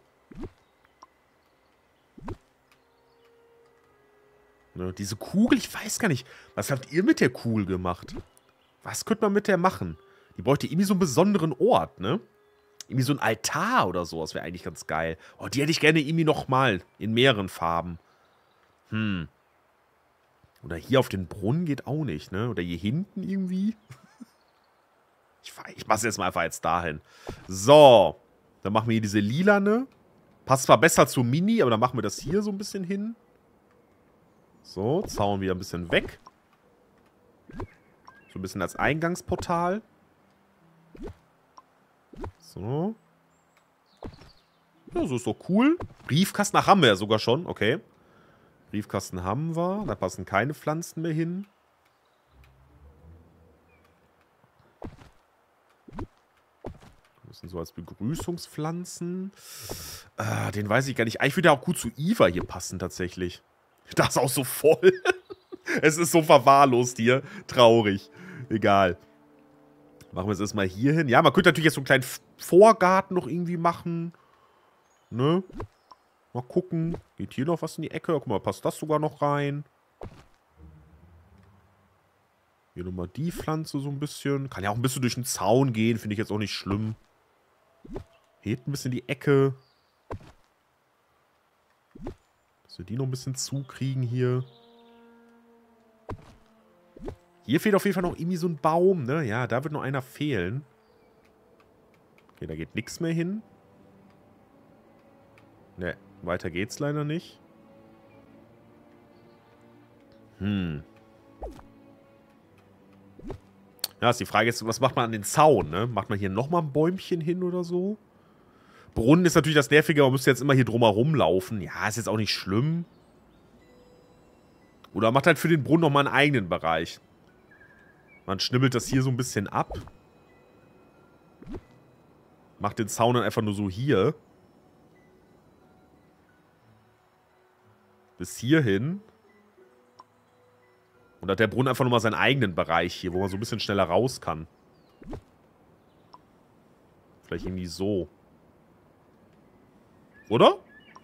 Ne, diese Kugel, ich weiß gar nicht. Was habt ihr mit der Kugel gemacht? Was könnte man mit der machen? Die bräuchte irgendwie so einen besonderen Ort, ne? Irgendwie so ein Altar oder so. Das wäre eigentlich ganz geil. Oh, die hätte ich gerne irgendwie nochmal. In mehreren Farben. Oder hier auf den Brunnen geht auch nicht, ne? Oder hier hinten irgendwie. Ich mach's jetzt mal einfach jetzt dahin. So. Dann machen wir hier diese lilane. Passt zwar besser zu Mini, aber dann machen wir das hier so ein bisschen hin. So, Zaun wieder ein bisschen weg. So ein bisschen als Eingangsportal. So. Ja, so ist doch cool. Briefkasten, ach, haben wir ja sogar schon. Okay. Briefkasten haben wir. Da passen keine Pflanzen mehr hin. Das sind so als Begrüßungspflanzen. Den weiß ich gar nicht. Eigentlich würde der auch gut zu Eva hier passen, tatsächlich. Das ist auch so voll. Es ist so verwahrlost hier. Traurig. Egal. Machen wir es erstmal hier hin. Ja, man könnte natürlich jetzt so einen kleinen Vorgarten noch irgendwie machen. Ne? Mal gucken. Geht hier noch was in die Ecke? Guck mal, passt das sogar noch rein. Hier nochmal die Pflanze so ein bisschen. Kann ja auch ein bisschen durch den Zaun gehen. Finde ich jetzt auch nicht schlimm. Hier hinten ein bisschen die Ecke. Dass wir die noch ein bisschen zukriegen hier. Hier fehlt auf jeden Fall noch irgendwie so ein Baum, ne? Ja, da wird noch einer fehlen. Okay, da geht nichts mehr hin. Ne, weiter geht's leider nicht. Ja, ist die Frage jetzt, was macht man an den Zaun, ne? Macht man hier nochmal ein Bäumchen hin oder so? Brunnen ist natürlich das Nervige, man müsste jetzt immer hier drumherum laufen. Ja, ist jetzt auch nicht schlimm. Oder macht halt für den Brunnen nochmal einen eigenen Bereich. Man schnibbelt das hier so ein bisschen ab. Macht den Zaun dann einfach nur so hier. Bis hierhin. Und hat der Brunnen einfach nochmal seinen eigenen Bereich hier, wo man so ein bisschen schneller raus kann. Vielleicht irgendwie so. Oder?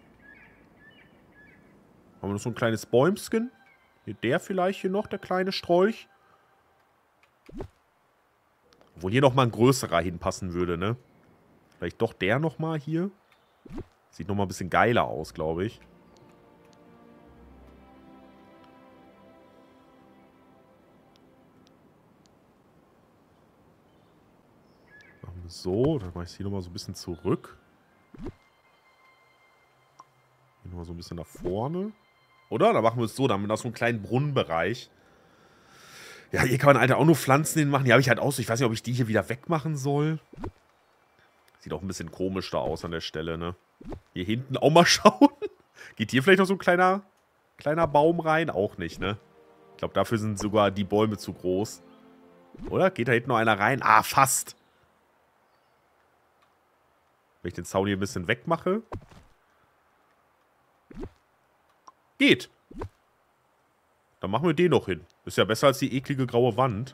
Haben wir noch so ein kleines Bäumchen? Hier der vielleicht hier noch, der kleine Sträuch. Obwohl hier nochmal ein größerer hinpassen würde, ne? Vielleicht doch der nochmal hier. Sieht nochmal ein bisschen geiler aus, glaube ich. Machen wir so. Dann mache ich es hier nochmal so ein bisschen zurück. Hier nochmal so ein bisschen nach vorne. Oder? Dann machen wir es so. Dann haben wir noch so einen kleinen Brunnenbereich. Ja, hier kann man halt auch nur Pflanzen hinmachen. Die habe ich halt auch so. Ich weiß nicht, ob ich die hier wieder wegmachen soll. Sieht auch ein bisschen komisch da aus an der Stelle, ne? Hier hinten auch mal schauen. Geht hier vielleicht noch so ein kleiner Baum rein? Auch nicht, ne? Ich glaube, dafür sind sogar die Bäume zu groß. Oder? Geht da hinten noch einer rein? Ah, fast. Wenn ich den Zaun hier ein bisschen wegmache. Geht. Dann machen wir den noch hin. Ist ja besser als die eklige graue Wand.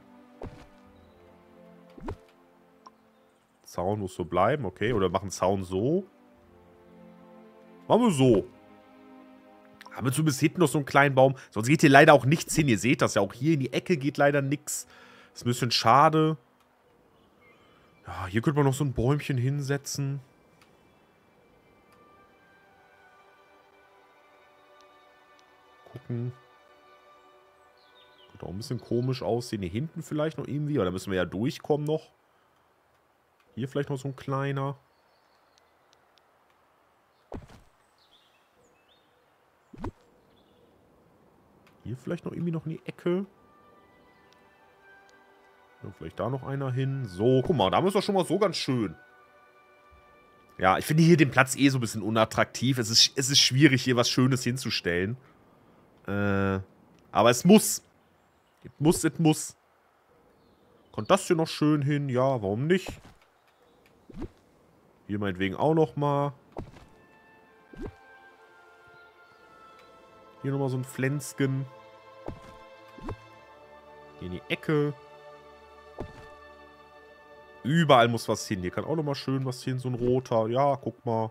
Zaun muss so bleiben, okay. Oder machen Zaun so. Machen wir so. Haben wir zumindest hinten noch so einen kleinen Baum. Sonst geht hier leider auch nichts hin. Ihr seht das ja, auch hier in die Ecke geht leider nichts. Ist ein bisschen schade. Ja, hier könnte man noch so ein Bäumchen hinsetzen. Gucken. Könnte auch ein bisschen komisch aussehen. Hier hinten vielleicht noch irgendwie. Aber da müssen wir ja durchkommen noch. Hier vielleicht noch so ein kleiner. Hier vielleicht noch irgendwie noch in die Ecke. Ja, vielleicht da noch einer hin. So, guck mal, da ist doch schon mal so ganz schön. Ja, ich finde hier den Platz eh so ein bisschen unattraktiv. Es ist schwierig, hier was Schönes hinzustellen. Aber es muss. Es muss. Kommt das hier noch schön hin? Ja, warum nicht? Hier meinetwegen auch noch mal. Hier nochmal so ein Pflänzchen. Hier in die Ecke. Überall muss was hin. Hier kann auch nochmal schön was hin. So ein roter. Ja, guck mal.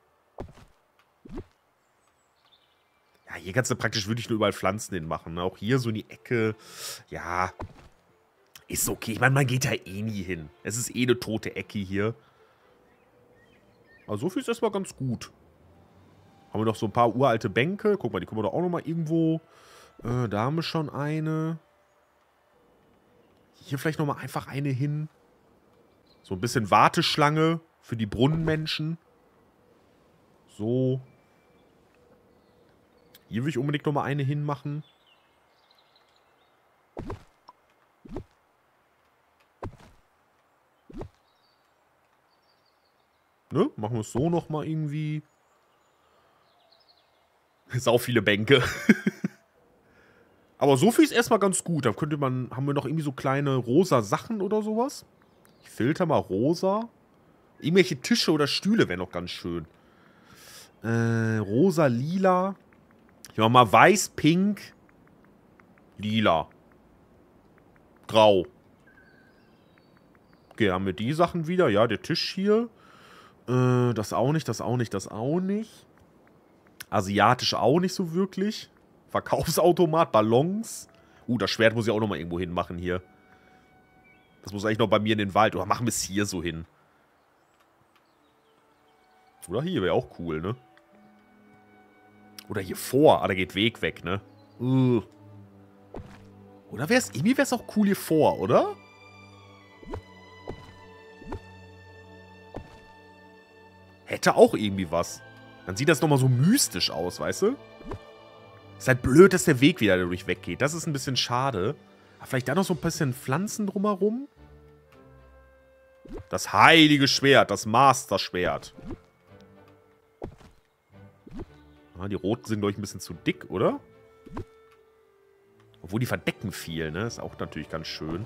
Ja, hier kannst du praktisch wirklich nur überall Pflanzen hinmachen. Ne? Auch hier so in die Ecke. Ja. Ist okay. Ich meine, man geht da eh nie hin. Es ist eh eine tote Ecke hier. Aber so viel ist erstmal ganz gut. Haben wir noch so ein paar uralte Bänke. Guck mal, die können wir doch auch nochmal irgendwo. Da haben wir schon eine. Hier vielleicht nochmal einfach eine hin. So ein bisschen Warteschlange für die Brunnenmenschen. So. Hier will ich unbedingt nochmal eine hinmachen. Ne? Machen wir es so nochmal irgendwie. Sau viele Bänke. Aber so viel ist erstmal ganz gut. Da könnte man, haben wir noch irgendwie so kleine rosa Sachen oder sowas? Ich filter mal rosa. Irgendwelche Tische oder Stühle wären noch ganz schön. Rosa, lila. Ich mach mal weiß, pink, lila. Grau. Okay, haben wir die Sachen wieder. Ja, der Tisch hier. Das auch nicht, das auch nicht, das auch nicht. Asiatisch auch nicht so wirklich. Verkaufsautomat, Ballons. Das Schwert muss ich auch nochmal irgendwo hinmachen hier. Das muss eigentlich noch bei mir in den Wald. Oder machen wir es hier so hin? Oder hier wäre auch cool, ne? Oder hier vor. Da geht Weg weg, ne? Oder wäre es... Irgendwie wäre es auch cool hier vor, oder? Hätte auch irgendwie was. Dann sieht das nochmal so mystisch aus, weißt du? Ist halt blöd, dass der Weg wieder dadurch weggeht. Das ist ein bisschen schade. Aber vielleicht da noch so ein bisschen Pflanzen drumherum. Das heilige Schwert, das Master-Schwert. Ah, die roten sind, glaube ich, ein bisschen zu dick, oder? Obwohl, die verdecken viel, ne? Ist auch natürlich ganz schön.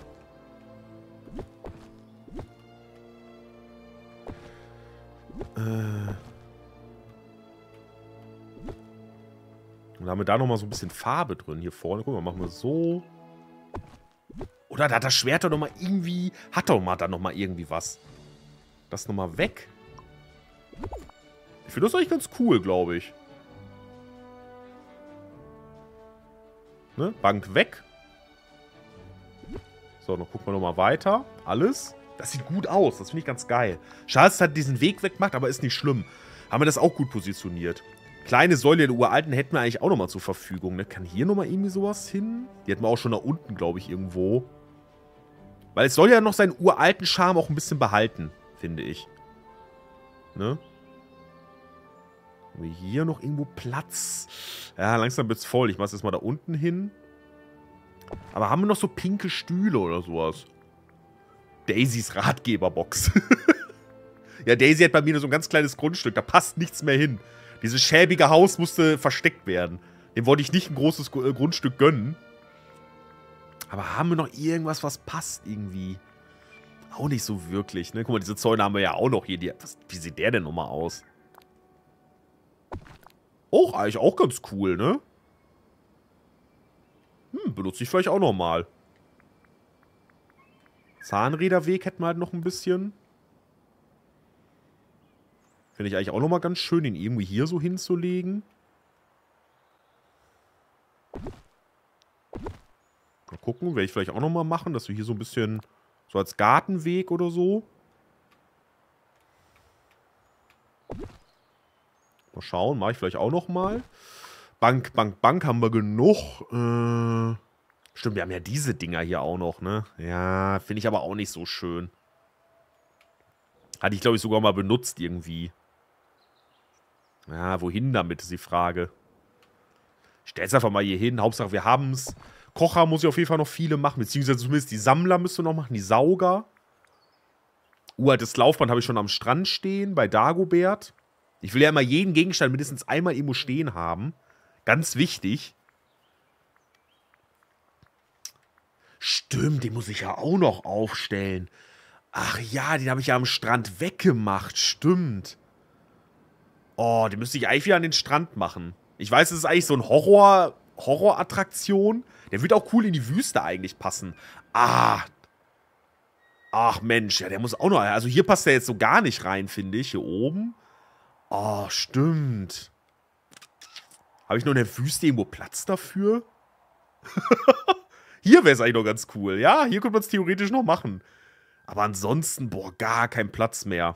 Und dann haben wir da nochmal so ein bisschen Farbe drin hier vorne. Guck mal, machen wir so. Oder da hat das Schwert doch nochmal irgendwie... Hat doch mal da nochmal irgendwie was. Das nochmal weg. Ich finde das eigentlich ganz cool, glaube ich. Ne? Bank weg. So, dann gucken wir nochmal weiter. Alles. Das sieht gut aus. Das finde ich ganz geil. Schade, dass es halt diesen Weg wegmacht, aber ist nicht schlimm. Haben wir das auch gut positioniert. Kleine Säule der Uralten hätten wir eigentlich auch nochmal zur Verfügung. Ne? Kann hier nochmal irgendwie sowas hin? Die hätten wir auch schon da unten, glaube ich, irgendwo. Weil es soll ja noch seinen uralten Charme auch ein bisschen behalten, finde ich. Ne? Haben wir hier noch irgendwo Platz? Ja, langsam wird es voll. Ich mache es jetzt mal da unten hin. Aber haben wir noch so pinke Stühle oder sowas? Daisys Ratgeberbox. Ja, Daisy hat bei mir nur so ein ganz kleines Grundstück. Da passt nichts mehr hin. Dieses schäbige Haus musste versteckt werden. Dem wollte ich nicht ein großes Grundstück gönnen. Aber haben wir noch irgendwas, was passt irgendwie? Auch nicht so wirklich, ne? Guck mal, diese Zäune haben wir ja auch noch hier. Wie sieht der denn nochmal aus? Oh, eigentlich auch ganz cool, ne? Benutze ich vielleicht auch nochmal. Zahnräderweg hätten wir halt noch ein bisschen. Finde ich eigentlich auch nochmal ganz schön, den irgendwie hier so hinzulegen. Mal gucken, werde ich vielleicht auch nochmal machen, dass wir hier so ein bisschen, so als Gartenweg oder so. Mal schauen, mache ich vielleicht auch nochmal. Bank haben wir genug. Stimmt, wir haben ja diese Dinger hier auch noch, ne? Ja, finde ich aber auch nicht so schön. Hatte ich, glaube ich, sogar mal benutzt irgendwie. Ja, wohin damit, ist die Frage. Ich stell's einfach mal hier hin. Hauptsache, wir haben's. Kocher muss ich auf jeden Fall noch viele machen. Beziehungsweise zumindest die Sammler müsste noch machen. Die Sauger. Uraltes Laufband habe ich schon am Strand stehen. Bei Dagobert. Ich will ja immer jeden Gegenstand mindestens einmal irgendwo stehen haben. Ganz wichtig. Stimmt, den muss ich ja auch noch aufstellen. Ach ja, den habe ich ja am Strand weggemacht. Stimmt. Oh, den müsste ich eigentlich wieder an den Strand machen. Ich weiß, es ist eigentlich so ein Horrorattraktion. Der wird auch cool in die Wüste eigentlich passen. Ah. Ach Mensch, ja, der muss auch noch. Also hier passt der jetzt so gar nicht rein, finde ich. Hier oben. Oh, stimmt. Habe ich noch in der Wüste irgendwo Platz dafür? Hier wäre es eigentlich noch ganz cool. Ja, hier könnte man es theoretisch noch machen. Aber ansonsten, boah, gar kein Platz mehr.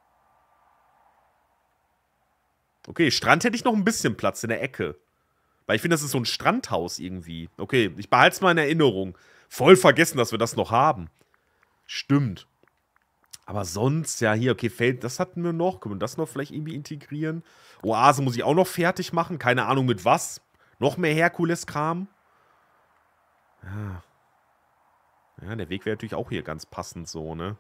Okay, Strand hätte ich noch ein bisschen Platz in der Ecke. Weil ich finde, das ist so ein Strandhaus irgendwie. Okay, ich behalte es mal in Erinnerung. Voll vergessen, dass wir das noch haben. Stimmt. Aber sonst, ja, hier, okay, Feld, das hatten wir noch. Können wir das noch vielleicht irgendwie integrieren? Oase muss ich auch noch fertig machen. Keine Ahnung mit was. Noch mehr Herkules-Kram. Ja. Ja, der Weg wäre natürlich auch hier ganz passend so, ne?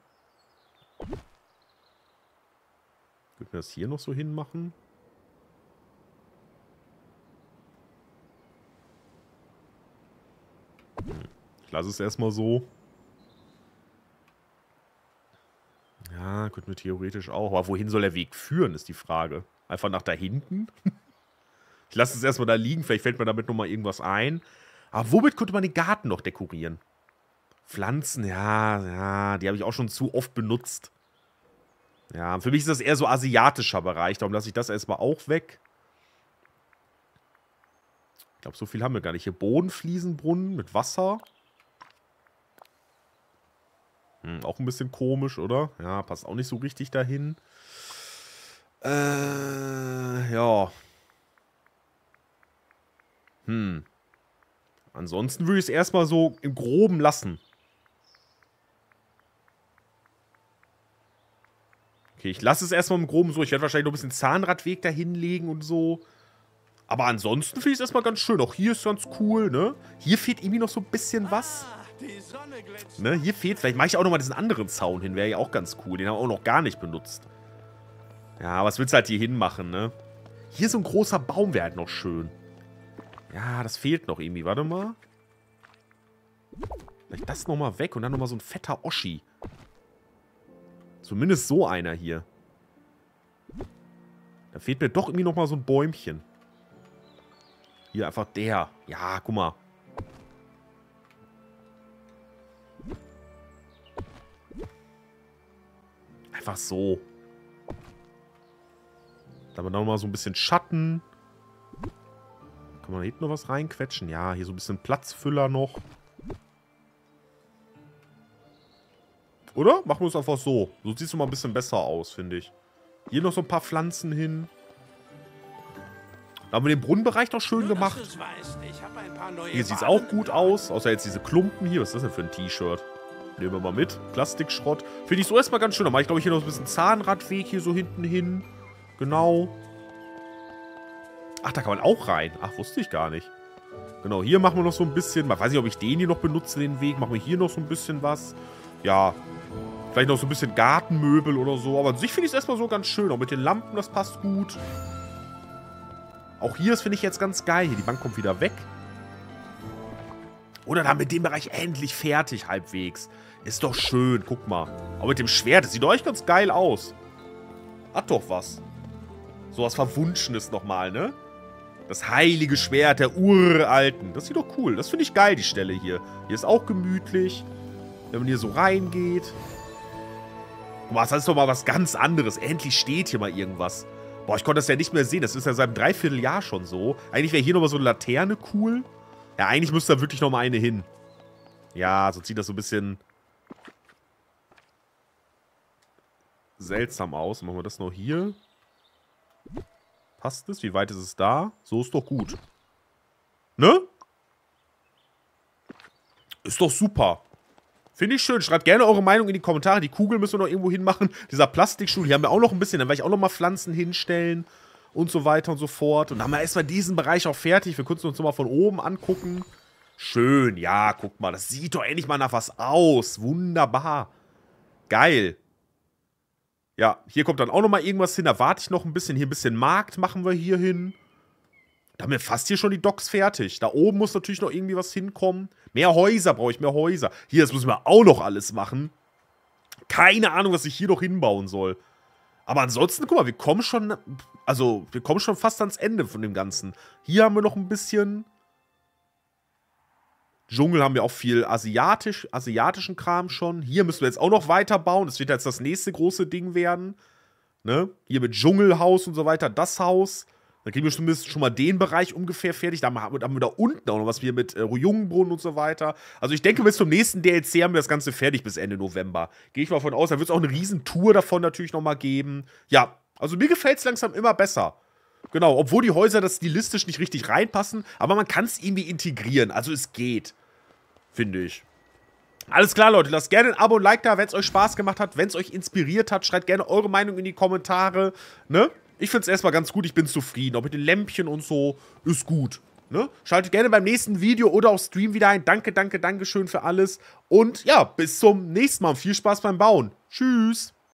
Könnten wir das hier noch so hinmachen? Ich lasse es erstmal so. Ja, könnten wir theoretisch auch. Aber wohin soll der Weg führen, ist die Frage. Einfach nach da hinten? Ich lasse es erstmal da liegen. Vielleicht fällt mir damit nochmal irgendwas ein. Aber womit könnte man den Garten noch dekorieren? Pflanzen, ja, die habe ich auch schon zu oft benutzt. Ja, für mich ist das eher so asiatischer Bereich. Darum lasse ich das erstmal auch weg. Ich glaube, so viel haben wir gar nicht. Hier Bodenfliesenbrunnen mit Wasser. Auch ein bisschen komisch, oder? Ja, passt auch nicht so richtig dahin. Ja. Ansonsten würde ich es erstmal so im Groben lassen. Okay, ich lasse es erstmal im Groben so. Ich werde wahrscheinlich noch ein bisschen Zahnradweg dahin legen und so. Aber ansonsten finde ich es erstmal ganz schön. Auch hier ist ganz cool, ne? Hier fehlt irgendwie noch so ein bisschen was. Ne? Hier fehlt, vielleicht mache ich auch nochmal diesen anderen Zaun hin. Wäre ja auch ganz cool. Den haben wir auch noch gar nicht benutzt. Ja, was willst du halt hier hinmachen, ne? Hier so ein großer Baum wäre halt noch schön. Ja, das fehlt noch irgendwie. Warte mal. Vielleicht das nochmal weg und dann nochmal so ein fetter Oschi. Zumindest so einer hier. Da fehlt mir doch irgendwie nochmal so ein Bäumchen. Hier einfach der. Ja, guck mal. Einfach so. Da haben wir nochmal so ein bisschen Schatten. Kann man da hinten noch was reinquetschen? Ja, hier so ein bisschen Platzfüller noch. Oder? Machen wir es einfach so. So sieht es mal ein bisschen besser aus, finde ich. Hier noch so ein paar Pflanzen hin. Da haben wir den Brunnenbereich noch schön gemacht. Hier sieht es auch gut aus. Außer jetzt diese Klumpen hier. Was ist das denn für ein T-Shirt? Nehmen wir mal mit. Plastikschrott. Finde ich so erstmal ganz schön. Da mache ich, glaube ich, hier noch ein bisschen Zahnradweg hier so hinten hin. Genau. Ach, da kann man auch rein. Ach, wusste ich gar nicht. Genau, hier machen wir noch so ein bisschen. Ich weiß nicht, ob ich den hier noch benutze, den Weg. Machen wir hier noch so ein bisschen was. Ja. Vielleicht noch so ein bisschen Gartenmöbel oder so. Aber an sich finde ich es erstmal so ganz schön. Auch mit den Lampen, das passt gut. Auch hier, das finde ich jetzt ganz geil. Hier, die Bank kommt wieder weg. Und dann haben wir den Bereich endlich fertig, halbwegs. Ist doch schön, guck mal. Aber mit dem Schwert, das sieht doch echt ganz geil aus. Hat doch was. So was Verwunschenes nochmal, ne? Das heilige Schwert der Uralten. Das sieht doch cool. Das finde ich geil, die Stelle hier. Hier ist auch gemütlich. Wenn man hier so reingeht. Guck mal, das ist doch mal was ganz anderes. Endlich steht hier mal irgendwas. Boah, ich konnte das ja nicht mehr sehen. Das ist ja seit einem Dreivierteljahr schon so. Eigentlich wäre hier nochmal so eine Laterne cool. Ja, eigentlich müsste da wirklich nochmal eine hin. Ja, so sieht das so ein bisschen seltsam aus. Machen wir das noch hier. Passt es? Wie weit ist es da? So ist doch gut. Ne? Ist doch super. Finde ich schön. Schreibt gerne eure Meinung in die Kommentare. Die Kugel müssen wir noch irgendwo hinmachen. Dieser Plastikstuhl, hier haben wir auch noch ein bisschen. Dann werde ich auch noch mal Pflanzen hinstellen und so weiter und so fort. Und dann haben wir erstmal diesen Bereich auch fertig. Wir können uns noch mal von oben angucken. Schön, ja, guck mal. Das sieht doch endlich mal nach was aus. Wunderbar. Geil. Ja, hier kommt dann auch noch mal irgendwas hin. Da warte ich noch ein bisschen. Hier ein bisschen Markt machen wir hier hin. Da haben wir fast hier schon die Docks fertig. Da oben muss natürlich noch irgendwie was hinkommen. Mehr Häuser brauche ich, mehr Häuser. Hier, das müssen wir auch noch alles machen. Keine Ahnung, was ich hier noch hinbauen soll. Aber ansonsten, guck mal, wir kommen schon, also, wir kommen schon fast ans Ende von dem Ganzen. Hier haben wir noch ein bisschen Dschungel, haben wir auch viel asiatischen Kram schon. Hier müssen wir jetzt auch noch weiterbauen. Das wird jetzt das nächste große Ding werden. Ne? Hier mit Dschungelhaus und so weiter, das Haus. Dann kriegen wir zumindest schon mal den Bereich ungefähr fertig. Dann haben wir da unten auch noch was hier mit Jungenbrunnen und so weiter. Also ich denke, bis zum nächsten DLC haben wir das Ganze fertig bis Ende November. Gehe ich mal von aus. Da wird es auch eine riesen Tour davon natürlich noch mal geben. Ja, also mir gefällt es langsam immer besser. Genau, obwohl die Häuser das stilistisch nicht richtig reinpassen. Aber man kann es irgendwie integrieren. Also es geht, finde ich. Alles klar, Leute. Lasst gerne ein Abo und ein Like da, wenn es euch Spaß gemacht hat. Wenn es euch inspiriert hat, schreibt gerne eure Meinung in die Kommentare. Ne? Ich finde es erstmal ganz gut, ich bin zufrieden. Auch mit den Lämpchen und so ist gut. Ne? Schaltet gerne beim nächsten Video oder auch Stream wieder ein. Danke, danke, danke schön für alles. Und ja, bis zum nächsten Mal. Viel Spaß beim Bauen. Tschüss.